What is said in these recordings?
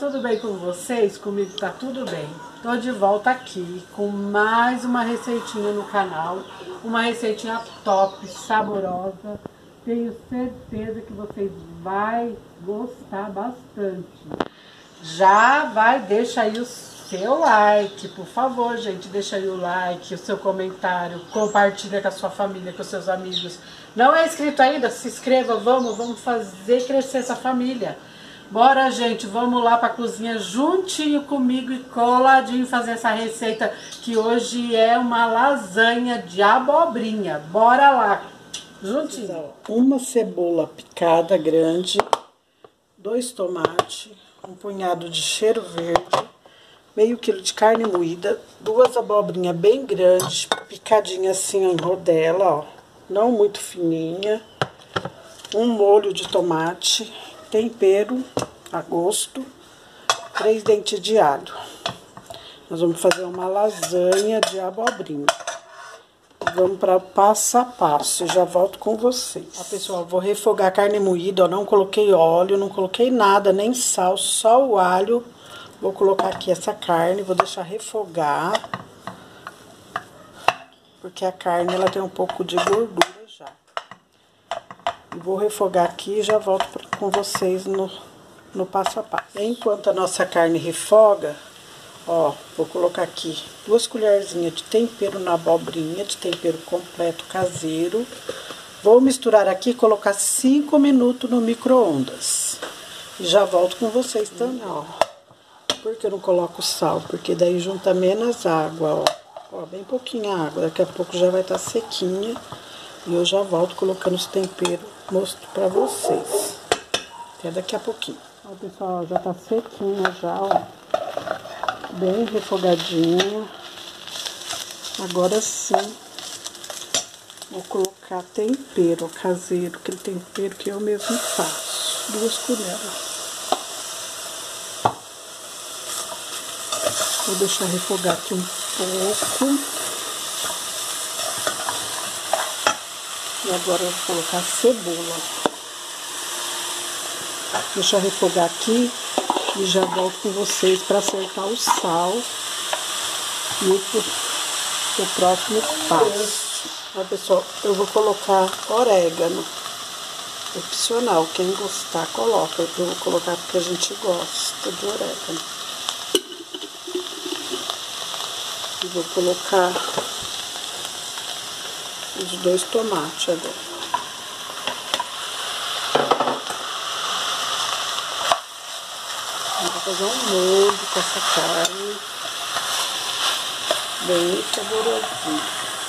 tudo bem com vocês? Comigo tá tudo bem. Tô de volta aqui com mais uma receitinha no canal. Uma receitinha top, saborosa. Tenho certeza que vocês vão gostar bastante. Já vai, deixa aí o seu like, por favor, gente. Deixa aí o like, o seu comentário. Compartilha com a sua família, com os seus amigos. Não é inscrito ainda? Se inscreva, vamos fazer crescer essa família. Bora, gente, vamos lá pra cozinha juntinho comigo e coladinho fazer essa receita que hoje é uma lasanha de abobrinha. Bora lá, juntinho. Uma cebola picada grande, 2 tomates, um punhado de cheiro verde, meio quilo de carne moída, 2 abobrinhas bem grandes, picadinha assim em rodela, ó, não muito fininha, um molho de tomate, tempero a gosto, 3 dentes de alho. Nós vamos fazer uma lasanha de abobrinha. Vamos para passo a passo, eu já volto com vocês. Ó, pessoal, vou refogar a carne moída, ó, não coloquei óleo, não coloquei nada, nem sal, só o alho. Vou colocar aqui essa carne, vou deixar refogar, porque a carne ela tem um pouco de gordura já. E vou refogar aqui e já volto com vocês no passo a passo. Enquanto a nossa carne refoga, ó, vou colocar aqui 2 colherzinhas de tempero na abobrinha, de tempero completo caseiro. Vou misturar aqui e colocar 5 minutos no micro-ondas. E já volto com vocês também, ó. Por que eu não coloco sal? Porque daí junta menos água, ó. Ó, bem pouquinha água, daqui a pouco já vai estar sequinha. E eu já volto colocando os temperos, mostro pra vocês. Até daqui a pouquinho. Ó, pessoal, já tá sequinha já, ó. Bem refogadinha. Agora sim, vou colocar tempero caseiro, aquele tempero que eu mesmo faço. 2 colheres. Vou deixar refogar aqui um pouco. E agora eu vou colocar a cebola. Deixa refogar aqui e já volto com vocês para acertar o sal e o próximo passo. Ó, pessoal, eu vou colocar orégano. Opcional, quem gostar coloca. Eu vou colocar porque a gente gosta de orégano. E vou colocar os 2 tomates agora. Vou fazer um molho com essa carne, bem saborosinho.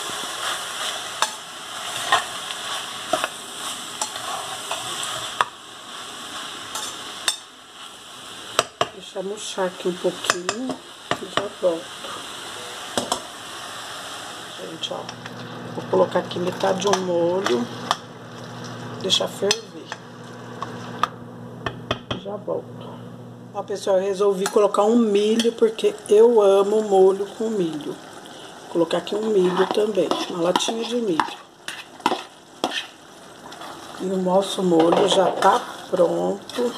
Deixa murchar aqui um pouquinho e já volto. Gente, ó, vou colocar aqui metade de um molho, deixar ferver. Já volto. Ó, pessoal, eu resolvi colocar um milho, porque eu amo molho com milho. Vou colocar aqui um milho também, uma latinha de milho. E o nosso molho já tá pronto.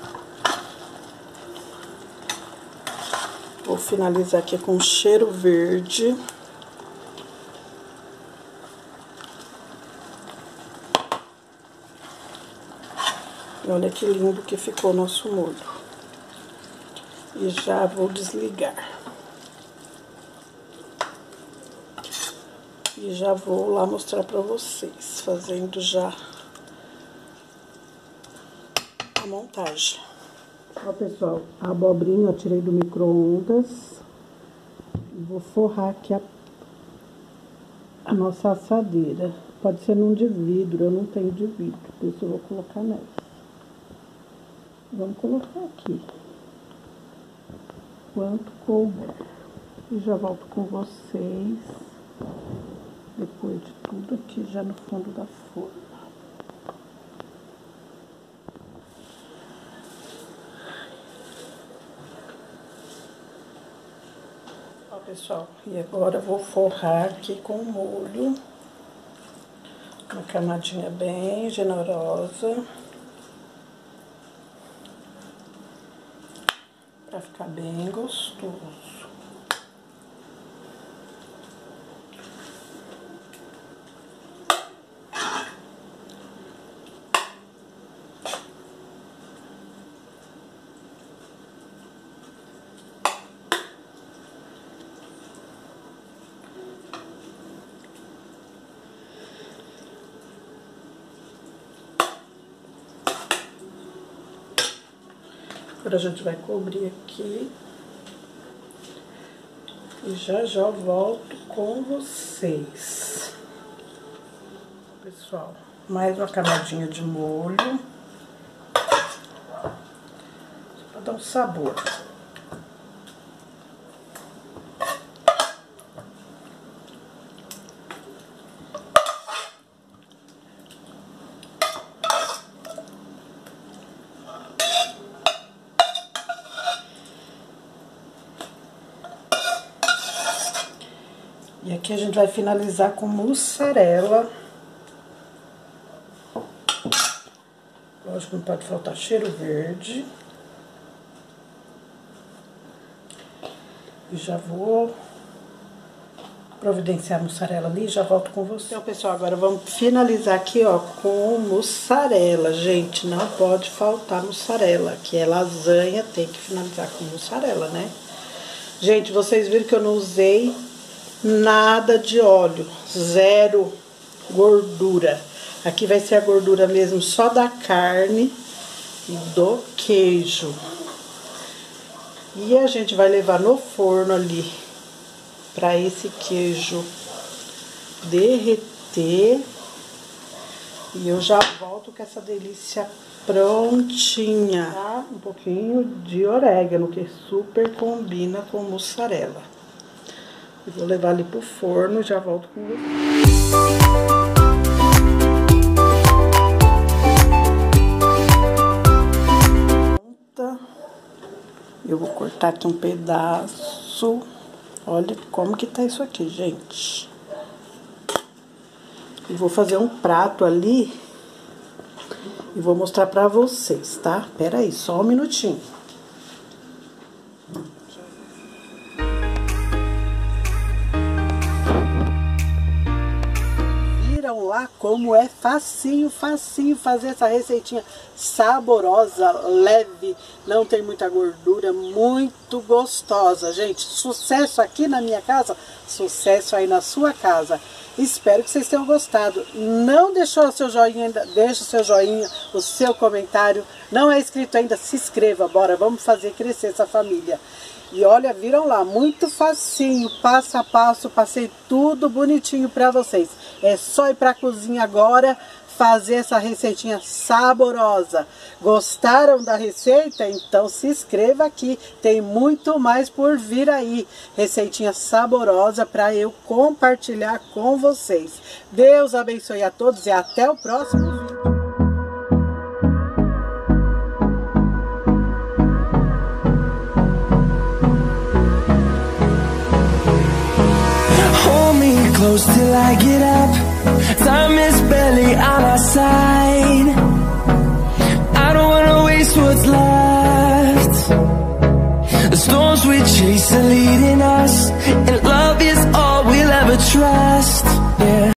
Vou finalizar aqui com cheiro verde. E olha que lindo que ficou o nosso molho. E já vou desligar. E já vou lá mostrar pra vocês, fazendo já a montagem. Ó, pessoal, a abobrinha eu tirei do micro-ondas. Vou forrar aqui a nossa assadeira. Pode ser num de vidro, eu não tenho de vidro, por isso eu vou colocar nessa. Vamos colocar aqui. Quanto couber. E já volto com vocês depois de tudo aqui já no fundo da forma. Ó, pessoal, e agora eu vou forrar aqui com o molho, uma camadinha bem generosa. Pra ficar bem gostoso. Agora a gente vai cobrir aqui e já já eu volto com vocês. Pessoal, mais uma camadinha de molho para dar um sabor. E aqui a gente vai finalizar com mussarela. Lógico, não pode faltar cheiro verde. E já vou providenciar a mussarela ali e já volto com você. Então, pessoal, agora vamos finalizar aqui, ó, com mussarela. Gente, não pode faltar mussarela, que é lasanha, tem que finalizar com mussarela, né? Gente, vocês viram que eu não usei nada de óleo, zero gordura. Aqui vai ser a gordura mesmo só da carne e do queijo. E a gente vai levar no forno ali para esse queijo derreter. E eu já volto com essa delícia prontinha. Tá? Um pouquinho de orégano, que super combina com mussarela. Eu vou levar ali pro forno e já volto com você. Eu vou cortar aqui um pedaço. Olha como que tá isso aqui, gente. E vou fazer um prato ali e vou mostrar pra vocês, tá? Pera aí, só um minutinho. Lá como é facinho fazer essa receitinha saborosa, leve, não tem muita gordura, muito gostosa, gente. Sucesso aqui na minha casa, sucesso aí na sua casa. Espero que vocês tenham gostado. Não deixou o seu joinha ainda? Deixa o seu joinha, o seu comentário. Não é inscrito ainda? Se inscreva, bora, vamos fazer crescer essa família. E olha, viram lá, muito facinho, passo a passo, passei tudo bonitinho pra vocês. É só ir pra cozinha agora, fazer essa receitinha saborosa. Gostaram da receita? Então se inscreva aqui, tem muito mais por vir aí. Receitinha saborosa pra eu compartilhar com vocês. Deus abençoe a todos e até o próximo vídeo. Close till I get up, time is barely on our side. I don't wanna waste what's left. The storms we chase are leaving.